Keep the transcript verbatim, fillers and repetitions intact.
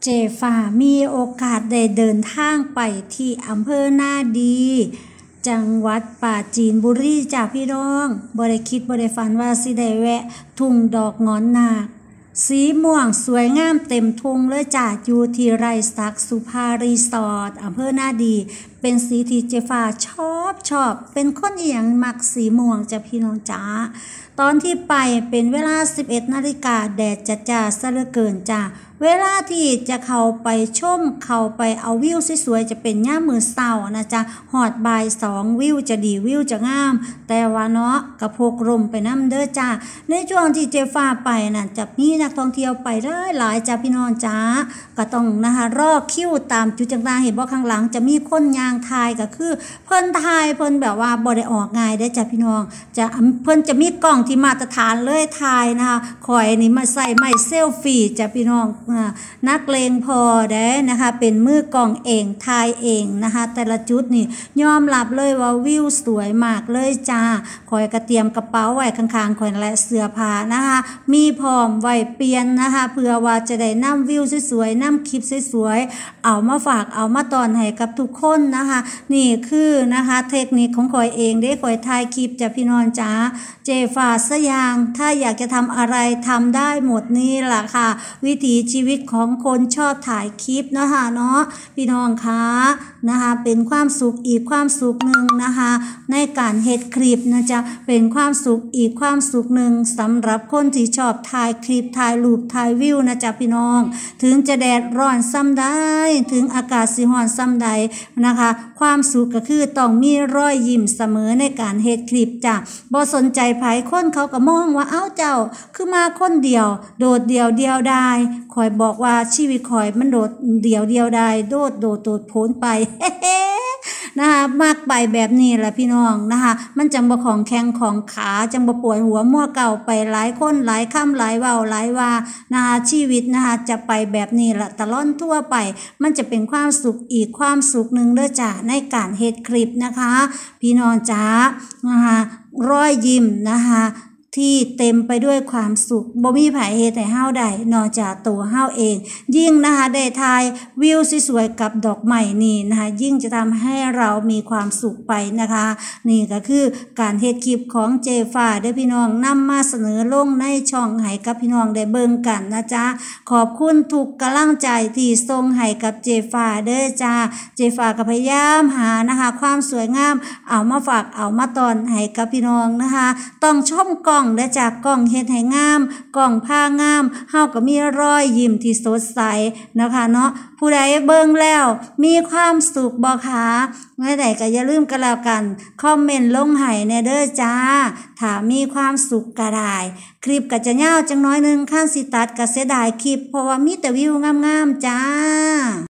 เจฝ่ามีโอกาสได้เดินทางไปที่อำเภอนาดีจังหวัดปราจีนบุรีจ้าพี่น้องบ่ได้คิดบ่ได้ฝันว่าสิได้แวะทุ่งดอกงอนนาคสีม่วงสวยงามเต็มทุ่งเลยจ้าอยู่ที่ไร่สักสุภารีสอร์ทอำเภอนาดีเป็นสีที่เจฟ้าชอบชอบเป็นคนอีหยังมักสีม่วงจ้าพี่น้องจ้าตอนที่ไปเป็นเวลาสิบเอ็ดนาฬิกาแดดจะจ้าซะเหลือเกินจ้าเวลาที่จะเข้าไปชมเข้าไปเอาวิวสวยๆจะเป็นย่ามมือเศร้านะจ๊ะหอดบ่ายสองวิวจะดีวิวจะงามแต่ว่าเนาะกระโพกลมไปน้ำเด้อจ้าในช่วงที่เจฟ้าไปน่ะจะมีนักท่องเที่ยวไปได้หลายจ้าพี่น้องจ้าก็ต้องนะคะรอคิวตามจุดต่างๆเห็นว่าข้างหลังจะมีคนยางทายก็คือเพิ่นทายเพิ่นแบบว่าบ่ได้ออกง่ายได้จ้าพี่น้องจะเพิ่นจะมีกล้องที่มาตรฐานเลยทายนะคะคอยนี่มาใส่ไม้เซลฟี่จ้าพี่น้องนักเลงพอได้นะคะเป็นมือกองเองทายเองนะคะแต่ละจุดนี่ยอมรับเลยว่าวิวสวยมากเลยจ้าคอยกระเตรียมกระเป๋าไว้ข้างๆคอยและเสื้อผ้านะคะมีพร้อมไว้เปลี่ยนนะคะเพื่อว่าจะได้นำวิวสวยๆนำคลิปสวยๆเอามาฝากเอามาตอนให้กับทุกคนนะคะนี่คือนะคะเทคนิคของคอยเองได้คอยถ่ายคลิปจ้าพี่น้องจ้าเจฟ้าสยางถ้าอยากจะทำอะไรทำได้หมดนี่แหละค่ะวิถีชีวิตของคนชอบถ่ายคลิปนะคะเนาะพี่น้องคะนะคะเป็นความสุขอีกความสุขหนึ่งนะคะในการเฮ็ดคลิปนะจ๊ะเป็นความสุขอีกความสุขหนึ่งสำหรับคนที่ชอบถ่ายคลิปถ่ายรูปถ่ายวิวนะจ๊ะพี่น้องถึงจะแดดร้อนซ้ำใดถึงอากาศสิร้อนซ้ำใดนะคะความสุขก็คือต้องมีรอยยิ้มเสมอในการเฮ็ดคลิปจ้ะบ่สนใจไผคนเขาก็มองว่าเอ้าเจ้าคือมาคนเดียวโดดเดียวเดียวได้คอยบอกว่าชีวิตคอยมันโดดเดียวเดียวได้โดดโดดโดดโผนไป นะคะมากไปแบบนี้แหละพี่น้องนะคะมันจังบ่ของแข้งของขาจังบ่ปวดหัวมั่วเก่าไปหลายคนหลายคำหลายเว้าหลายว่านะคะชีวิตนะคะจะไปแบบนี้แหละตลอดทั่วไปมันจะเป็นความสุขอีกความสุขหนึ่งเด้อจ้ะในการเฮ็ดคลิปนะคะพี่น้องจ้านะคะรอยยิ้มนะคะที่เต็มไปด้วยความสุขบ่มีไผเฮ็ดให้เฮาได้นอกจากตัวเฮาเองยิ่งนะคะได้ถ่ายวิวสวยๆกับดอกไม้นี่นะคะยิ่งจะทำให้เรามีความสุขไปนะคะนี่ก็คือการเฮ็ดคลิปของเจฟ้าเด้อพี่น้องนำมาเสนอลงในช่องให้กับพี่น้องได้เบิ่งกันนะจ๊ะขอบคุณทุกกำลังใจที่ส่งให้กับเจฟ้าเด้อจ้าเจฟ้าก็พยายามหานะคะความสวยงามเอามาฝากเอามาตอนให้กับพี่น้องนะคะต้องชมกล้องและจากกล้องเฮ็ดให้งามกล้องผ้างามเฮาก็มีรอยยิ้มที่สดใสนะคะเนาะผู้ใดเบิ่งแล้วมีความสุขบ่คะเมื่อใดก็อย่าลืมกันแล้วกันคอมเมนต์ลงให้แน่เด้อจ้าถ้ามีความสุขก็ได้คลิปก็จะยาวจังน้อยนึงคันสิตัดก็เสียดายคลิปเพราะว่ามีแต่วิวงามๆจ้า